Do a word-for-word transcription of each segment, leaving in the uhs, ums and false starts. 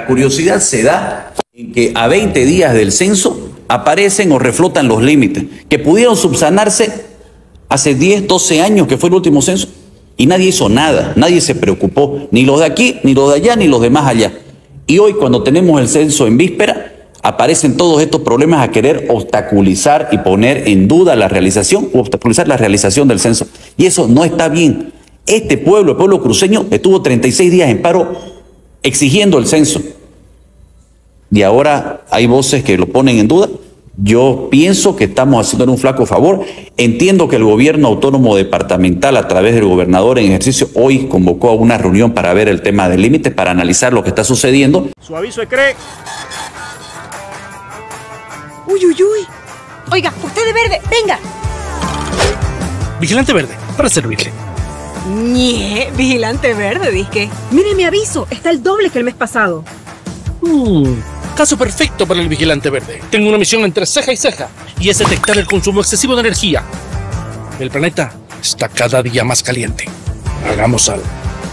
curiosidad se da en que a veinte días del censo aparecen o reflotan los límites, que pudieron subsanarse hace diez, doce años, que fue el último censo, y nadie hizo nada, nadie se preocupó, ni los de aquí, ni los de allá, ni los de más allá. Y hoy, cuando tenemos el censo en víspera, aparecen todos estos problemas a querer obstaculizar y poner en duda la realización, o obstaculizar la realización del censo. Y eso no está bien. Este pueblo, el pueblo cruceño, estuvo treinta y seis días en paro exigiendo el censo. Y ahora hay voces que lo ponen en duda. Yo pienso que estamos haciendo un flaco favor. Entiendo que el gobierno autónomo departamental, a través del gobernador en ejercicio, hoy convocó a una reunión para ver el tema del límite, para analizar lo que está sucediendo. Su aviso de C R E. Uy, uy, uy. Oiga, usted de verde, venga. Vigilante verde, para servirle. Ñe, vigilante verde, disque. Mire mi aviso, está el doble que el mes pasado. Mm, caso perfecto para el vigilante verde. Tengo una misión entre ceja y ceja, y es detectar el consumo excesivo de energía. El planeta está cada día más caliente. Hagamos algo.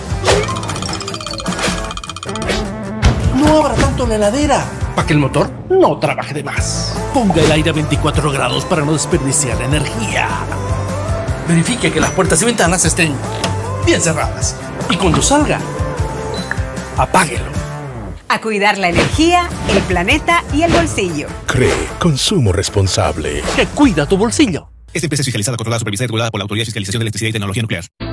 No abra tanto la heladera, para que el motor no trabaje de más. Ponga el aire a veinticuatro grados para no desperdiciar energía. Verifique que las puertas y ventanas estén bien cerradas. Y cuando salga, apáguelo. A cuidar la energía, el planeta y el bolsillo. C R E, consumo responsable. Que cuida tu bolsillo. Esta empresa es fiscalizada, controlada, supervisada y regulada por la Autoridad de Fiscalización de Electricidad y Tecnología Nuclear.